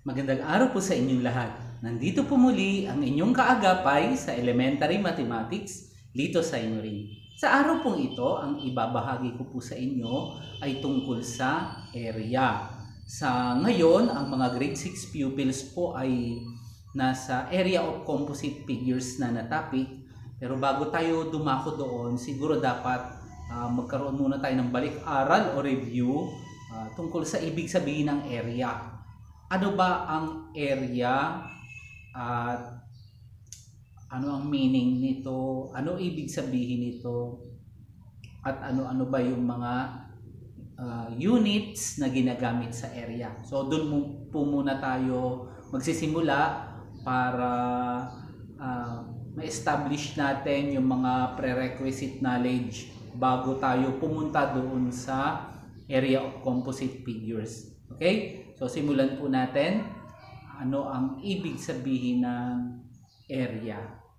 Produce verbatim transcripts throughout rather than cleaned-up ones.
Magandang araw po sa inyong lahat. Nandito po muli ang inyong kaagapay sa Elementary Mathematics, Lito Saynuring. Sa araw pong ito, ang ibabahagi ko po sa inyo ay tungkol sa area. Sa ngayon, ang mga grade six pupils po ay nasa area of composite figures na na topic. Pero bago tayo dumako doon, siguro dapat uh, magkaroon muna tayo ng balik-aral o review uh, tungkol sa ibig sabihin ng area. Ano ba ang area at ano ang meaning nito? Ano ibig sabihin nito? At ano-ano ba yung mga uh, units na ginagamit sa area? So doon po muna tayo magsisimula para uh, ma-establish natin yung mga prerequisite knowledge bago tayo pumunta doon sa area of composite figures. Okay? So, simulan po natin ano ang ibig sabihin ng area.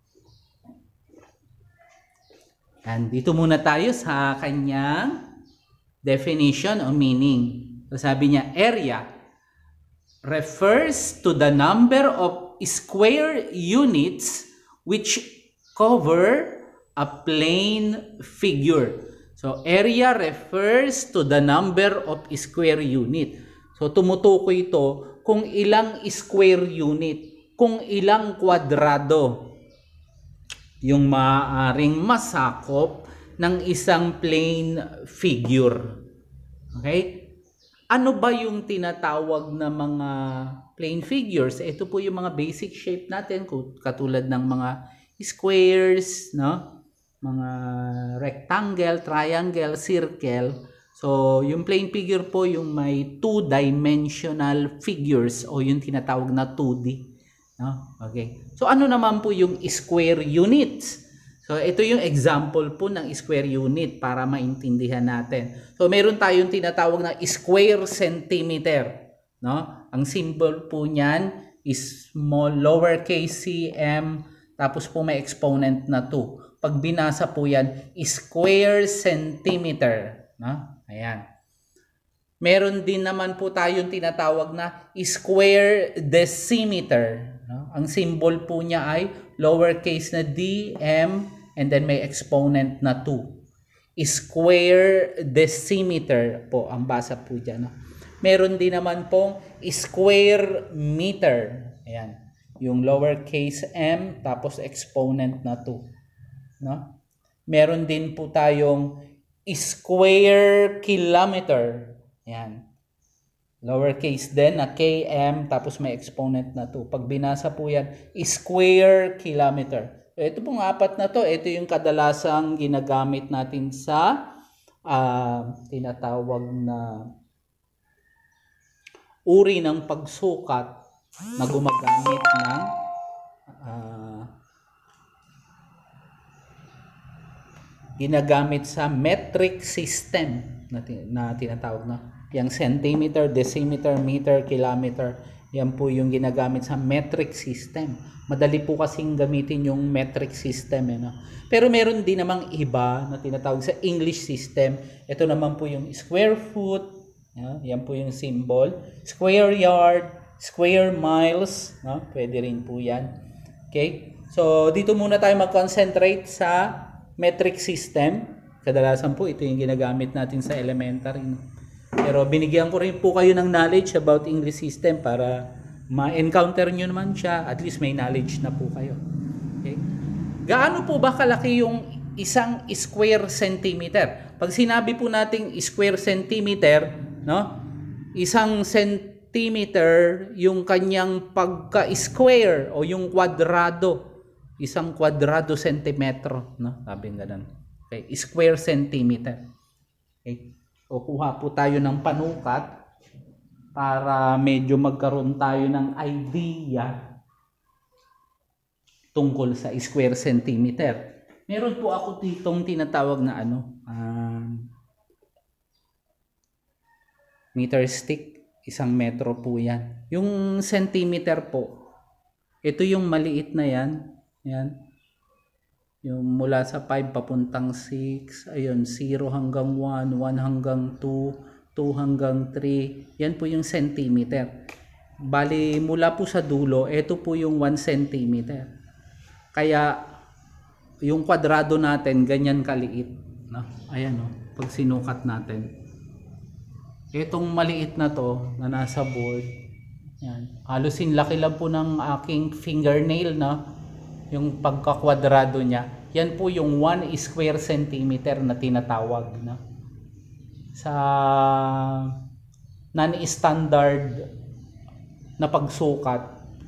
And dito muna tayo sa kanyang definition o meaning. So, sabi niya, area refers to the number of square units which cover a plane figure. So, area refers to the number of square unit. So, tumutukoy ito kung ilang square unit, kung ilang kwadrado yung maaaring masakop ng isang plane figure. Okay? Ano ba yung tinatawag na mga plane figures? Ito po yung mga basic shape natin, katulad ng mga squares, no? Mga rectangle, triangle, circle. So, yung plane figure po yung may two-dimensional figures o yung tinatawag na two D. No? Okay. So, ano naman po yung square units? So, ito yung example po ng square unit para maintindihan natin. So, meron tayong tinatawag na square centimeter. No? Ang symbol po niyan is small, lowercase cm, tapos po may exponent na two. Pag binasa po yan, square centimeter. No? Ayan. Meron din naman po tayong tinatawag na square decimeter. No? Ang symbol po niya ay lowercase na d, m, and then may exponent na two. Square decimeter po ang basa po dyan. No? Meron din naman pong square meter. Ayan. Yung lowercase m tapos exponent na two. No? Meron din po tayong square kilometer. Yan. Lowercase din na km tapos may exponent na two. Pag binasa po yan, square kilometer. Ito pong apat na to, ito yung kadalasang ginagamit natin sa uh, tinatawag na uri ng pagsukat na gumagamit ng uh, ginagamit sa metric system na, na tinatawag na yung centimeter, decimeter, meter, kilometer. Yan po yung ginagamit sa metric system. Madali po kasing gamitin yung metric system. Eh, no? Pero meron din namang iba na tinatawag sa English system. Ito naman po yung square foot. Yan, yan po yung symbol. Square yard, square miles. No? Pwede rin po yan. Okay? So, dito muna tayo mag-concentrate sa metric system. Kadalasan po ito yung ginagamit natin sa elementary. No? Pero binigyan ko rin po kayo ng knowledge about English system para ma-encounter nyo naman siya. At least may knowledge na po kayo. Okay? Gaano po ba kalaki yung isang square centimeter? Pag sinabi po nating square centimeter, no? Isang centimeter yung kanyang pagka-square o yung kwadrado. Isang kwadrado sentimetro, no? Sabi nga ganun. Okay, square centimeter. Okay. O kuha po tayo ng panukat para medyo magkaroon tayo ng idea tungkol sa square centimeter. Meron po ako ditong tinatawag na ano, um, meter stick, isang metro po yan. Yung centimeter po, ito yung maliit na yan. Yan. Yung mula sa five papuntang six, ayun, zero hanggang one, one hanggang two, two hanggang three. Yan po yung centimeter. Bali, mula po sa dulo, ito po yung one centimeter. Kaya, yung kwadrado natin, ganyan kaliit. No? Ayan, no? Pag sinukat natin. Itong maliit na to, na nasa board, yan. Halos laki lang po ng aking fingernail, no? Yung pagkakwadrado niya. Yan po yung one square centimeter na tinatawag. No? Sa non-standard na pagsukat,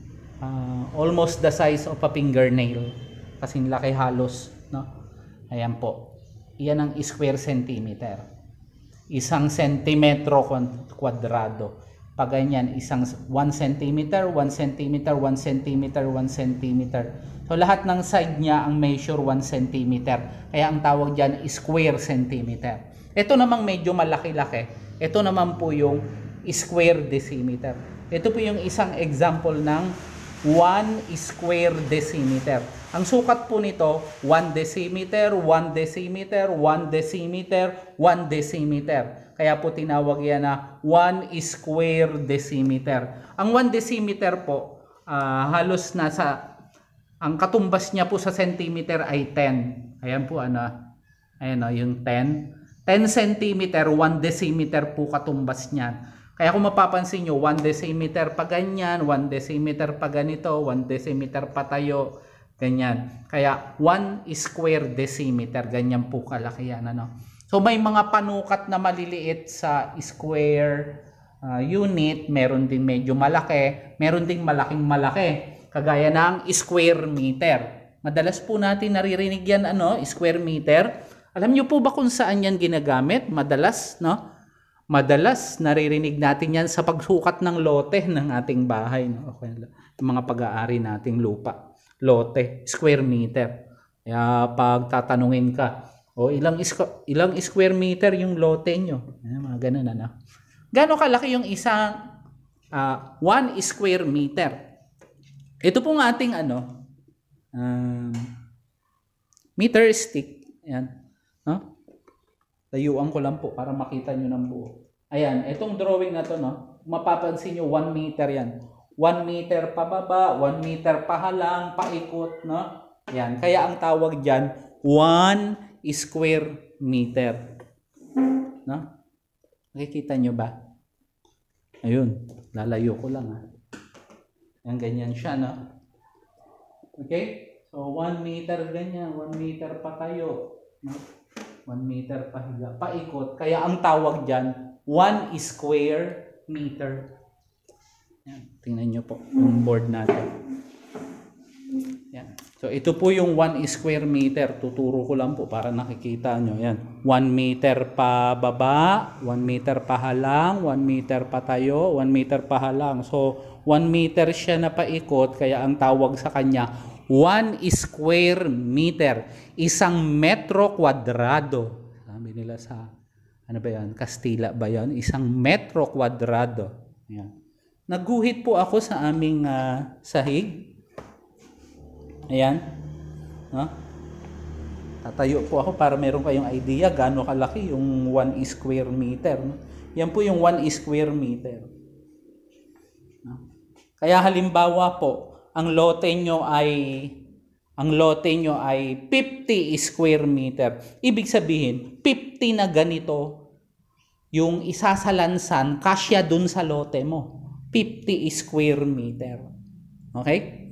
uh, almost the size of a fingernail, kasi laki halos, no? Ayan po, yan ang square centimeter, isang sentimetro kwadrado. Pag ganyan, isang one centimeter, one centimeter, one centimeter, one centimeter. So lahat ng side niya ang measure one centimeter, kaya ang tawag dyan square centimeter. Ito namang medyo malaki-laki, ito naman po yung square decimeter. Ito po yung isang example ng one square decimeter. Ang sukat po nito, one decimeter, one decimeter, one decimeter, one decimeter. Kaya po tinawag yan na one square decimeter. Ang one decimeter po, uh, halos nasa, ang katumbas niya po sa centimeter ay ten. Ayan po, ano, ayan o, yung ten. ten centimeter, one decimeter po katumbas niyan. Kaya kung mapapansin nyo, one decimeter pa ganyan, one decimeter pa ganito, one decimeter pa tayo, ganyan. Kaya one square decimeter, ganyan po kalaki yan. Ano? So may mga panukat na maliliit sa square uh, unit, meron din medyo malaki, meron ding malaking malaki, kagaya ng square meter. Madalas po natin naririnig yan, ano, square meter. Alam nyo po ba kung saan yan ginagamit? Madalas, no? Madalas naririnig natin yan sa pagsukat ng lote ng ating bahay, no? Okay, yung mga pag-aari nating lupa. Lote, square meter. Kaya pag tatanungin ka, o oh, ilang, ilang square meter yung lote nyo? Ayan, mga ganun, ano? Gano'ng kalaki yung isang uh, one square meter? Ito pong ating ano, um, meter stick. Ayan, no? Tayuan ko lang po para makita nyo ng buo. Ayan, itong drawing na to, no? Mapapansin nyo, one meter yan. one meter pababa, one meter pahalang, paikot, no? Ayan, kaya ang tawag dyan, one square meter. No? Nakikita nyo ba? Ayun, lalayo ko lang, ha? Ayan, ganyan siya, no? Okay? So, one meter ganyan, one meter pa tayo, no? one meter pahiga, paikot. Kaya ang tawag dyan, one square meter. Yan, tingnan nyo po yung board natin. Yan. So ito po yung one square meter. Tuturo ko lang po para nakikita nyo. Yan. one meter pa baba, one meter pahalang, one meter patayo, one meter pahalang. So one meter siya na paikot, kaya ang tawag sa kanya, one square meter. Isang metro kwadrado. Sabi nila sa, ano ba yan? Kastila ba yan? Isang metro kwadrado. Yan. Nagguhit po ako sa aming uh, sahig. Ayan. No? Tatayo po ako para meron kayong idea gaano kalaki yung one square meter. No? Yan po yung one square meter. No? Kaya halimbawa po, ang lote nyo ay ang lote nyo ay fifty square meter. Ibig sabihin, fifty na ganito yung isasalansan kasya dun sa lote mo. fifty square meter. Okay?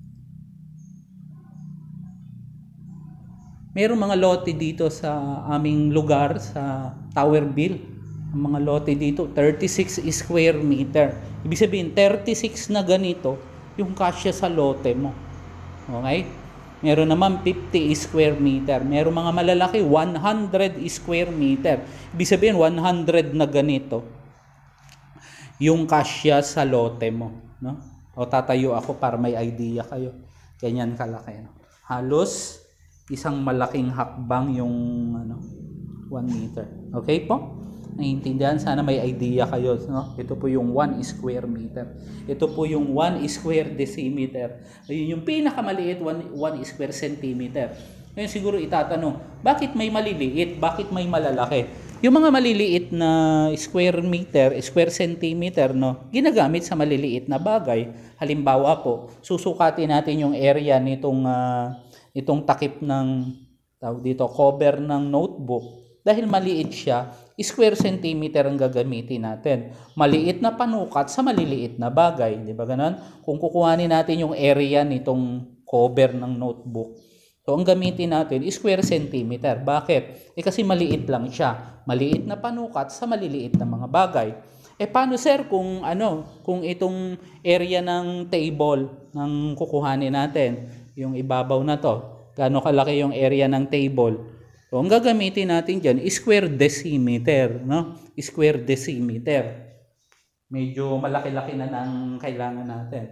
Mayroong mga lote dito sa aming lugar sa Towerville. Ang mga lote dito, thirty-six square meter. Ibig sabihin, thirty-six na ganito yung kasya sa lote mo. Okay? Meron naman fifty square meter. Meron mga malalaki, one hundred square meter. Ibig sabihin, one hundred na ganito yung kasya sa lote mo. No? O tatayo ako para may idea kayo. Ganyan kalaki. No? Halos isang malaking hakbang yung ano, one meter. Okay po? Naiintindihan? Sana may idea kayo. No? Ito po yung one square meter. Ito po yung one square decimeter. Ayun yung pinakamaliit, one square centimeter. Ngayon siguro itatanong, bakit may maliliit? Bakit may malalaki? Yung mga maliliit na square meter, square centimeter, no, ginagamit sa maliliit na bagay. Halimbawa po, susukatin natin yung area nitong uh, itong takip ng tawag dito, cover ng notebook. Dahil maliit siya, square centimeter ang gagamitin natin. Maliit na panukat sa maliliit na bagay, di ba ganon? Kung kukuhanin natin yung area nitong cover ng notebook, so, ang gamitin natin is square centimeter. Bakit? Eh kasi maliit lang siya. Maliit na panukat sa maliliit na mga bagay. Eh paano sir kung ano, kung itong area ng table ng kukuhanin natin, yung ibabaw na to, gaano kalaki yung area ng table? So, ang gagamitin natin dyan is square decimeter, no? Square decimeter. Medyo malaki-laki na ng kailangan natin.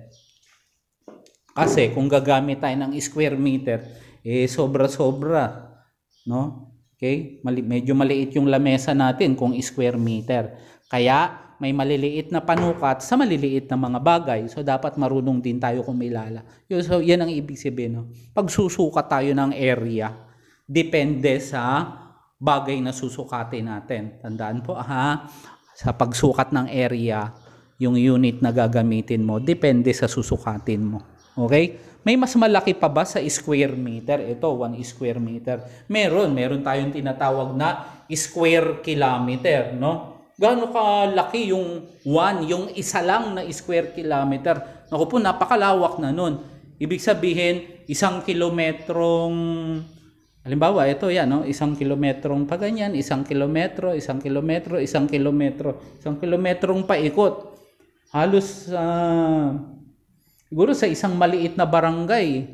Kasi kung gagamit tayo ng square meter, eh sobra-sobra, no? Okay? Mali medyo maliit yung lamesa natin kung square meter. Kaya may maliliit na panukat sa maliliit na mga bagay. So dapat marunong din tayo kumilala. So yan ang ibig sabihin, no? Pag susukat tayo ng area, depende sa bagay na susukatin natin. Tandaan po ha, sa pagsukat ng area, yung unit na gagamitin mo, depende sa susukatin mo. Okay? May mas malaki pa ba sa square meter? Ito, one square meter. Meron. Meron tayong tinatawag na square kilometer, no? Gaano kalaki yung one, yung isa lang na square kilometer? Naku po, napakalawak na nun. Ibig sabihin, isang kilometrong, halimbawa, ito yan, no? Isang kilometrong pa ganyan, isang kilometro, isang kilometro, isang kilometro, isang kilometrong paikot. Halos, uh, siguro sa isang maliit na barangay,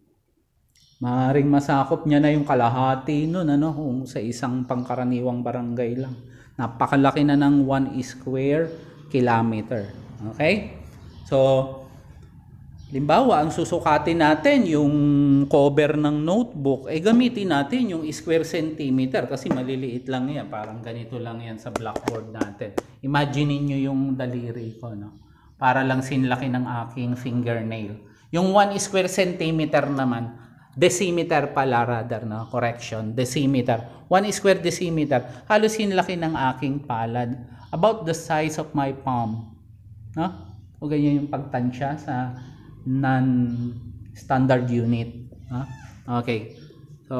maaaring masakop niya na yung kalahati nun, ano, kung sa isang pangkaraniwang barangay lang. Napakalaki na ng one square kilometer. Okay? So, limbawa, ang susukatin natin yung cover ng notebook, eh gamitin natin yung square centimeter kasi maliliit lang yan. Parang ganito lang yan sa blackboard natin. Imagine niyo yung daliri ko, no? Para lang sinlaki ng aking fingernail. Yung one square centimeter naman, decimeter pala rather, no? Correction, decimeter. one square decimeter, halos sinlaki ng aking palad. About the size of my palm. No? O ganyan yung pagtansya sa non-standard unit. No? Okay. So,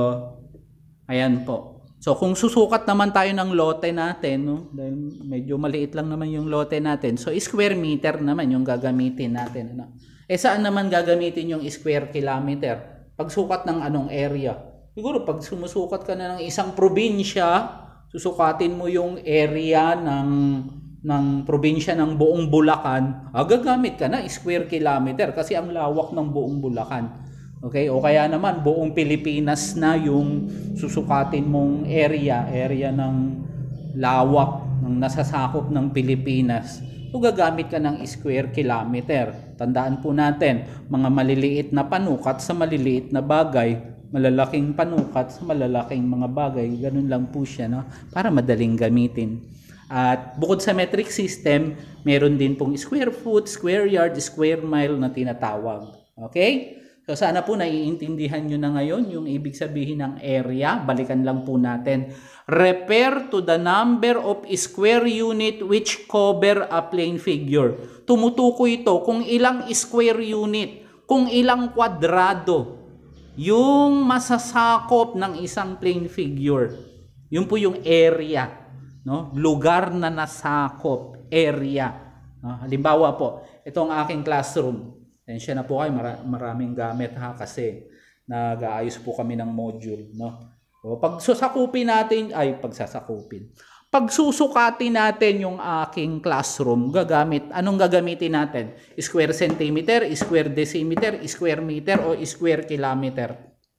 ayan po. So kung susukat naman tayo ng lote natin, no? Dahil medyo maliit lang naman yung lote natin. So square meter naman yung gagamitin natin, ano? Eh saan naman gagamitin yung square kilometer? Pagsukat ng anong area? Siguro pag sumusukat ka na ng isang probinsya, susukatin mo yung area ng ng probinsya ng buong Bulacan, ah, gagamit ka na square kilometer kasi ang lawak ng buong Bulacan. Okay, o kaya naman buong Pilipinas na yung susukatin mong area, area ng lawak ng nasasakop ng Pilipinas. So gagamit ka ng square kilometer. Tandaan po natin, mga maliliit na panukat sa maliliit na bagay, malalaking panukat sa malalaking mga bagay. Ganun lang po siya, no? Para madaling gamitin. At bukod sa metric system, meron din pong square foot, square yard, square mile na tinatawag. Okay? So sana po naiintindihan nyo na ngayon yung ibig sabihin ng area. Balikan lang po natin. Refer to the number of square unit which cover a plane figure. Tumutukoy ito kung ilang square unit, kung ilang kwadrado yung masasakop ng isang plane figure. Yun po yung area, no? Lugar na nasakop, area. No? Halimbawa po, ito ang aking classroom. Tensya na po kayo, maraming gamit ha kasi nag-aayos po kami ng module, no? O pag susakupin natin, ay pagsasakupin. Pag susukatin natin yung aking classroom, gagamit, anong gagamitin natin? Square centimeter, square decimeter, square meter o square kilometer?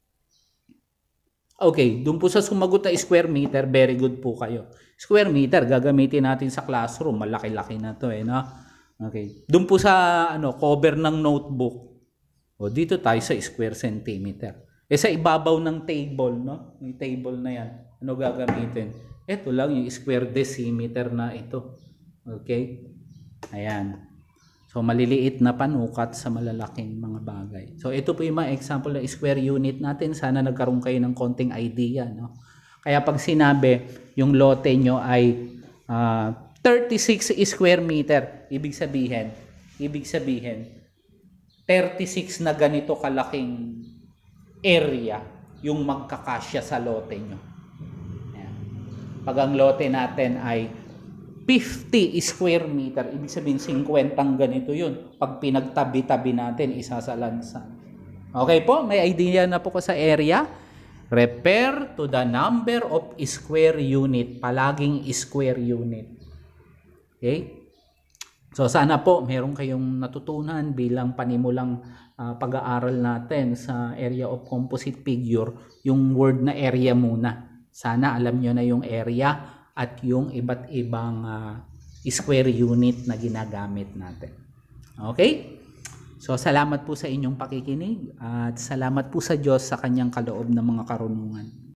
Okay, dun po sa sumagot na square meter, very good po kayo. Square meter gagamitin natin sa classroom, malaki-laki na to eh, no? Okay. Doon po sa ano, cover ng notebook. O dito tayo sa square centimeter. Eh sa ibabaw ng table, no? Yung table na yan. Ano gagamitin? Ito lang yung square decimeter na ito. Okay? Ayan. So maliliit na panukat sa malalaking mga bagay. So ito po yung mga example na square unit natin. Sana nagkaroon kayo ng konting idea, no? Kaya pag sinabi yung lote nyo ay uh, thirty-six square meter, ibig sabihin, ibig sabihin, thirty-six na ganito kalaking area yung magkakasya sa lote nyo. Ayan. Pag ang lote natin ay fifty square meter, ibig sabihin fifty ganito yun. Pag pinagtabi-tabi natin, isa sa lansa. Okay po, may idea na po ko sa area. Refer to the number of square unit. Palaging square unit. Okay? So sana po meron kayong natutunan bilang panimulang uh, pag-aaral natin sa area of composite figure, yung word na area muna. Sana alam nyo na yung area at yung iba't ibang uh, square unit na ginagamit natin. Okay? So salamat po sa inyong pakikinig at salamat po sa Diyos sa kanyang kaloob ng mga karunungan.